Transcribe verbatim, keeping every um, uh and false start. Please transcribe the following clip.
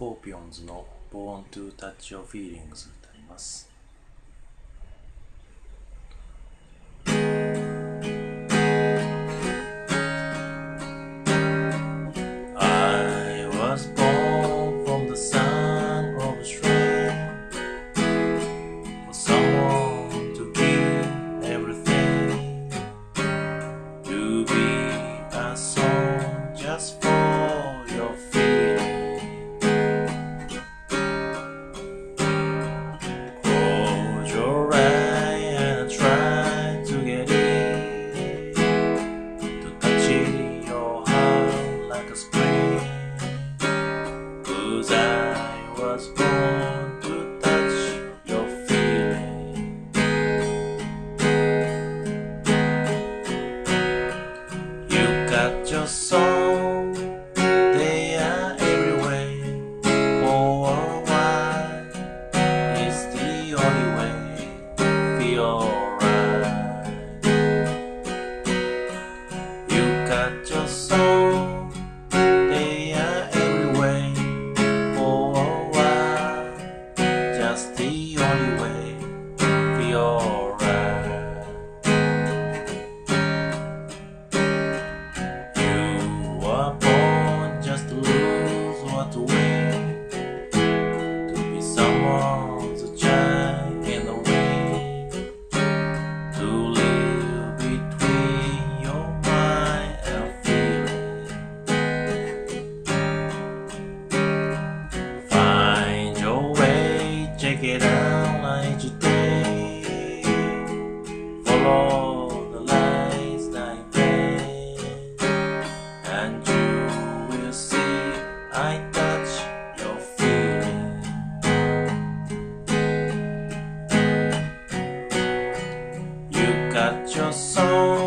スコーピオンズの Born to Touch Your Feelings 歌います。I was born from the sun of a strain for someone to give everything, to be a song just for your feeling. Close your eyes and try to get in, to touch your heart like a spring, 'cause I was born to touch your feeling. You got your song, they are everywhere. For a while, it's the only way to feel alright. You got your song, they are everywhere. For a while, just the only way to feel alright. You were born just to lose or to win, to be someone's child in the wind, to live between your mind and feeling. Find your way, check it out each day. Follow the lights like that, and you will see I touch your feeling. You got your song,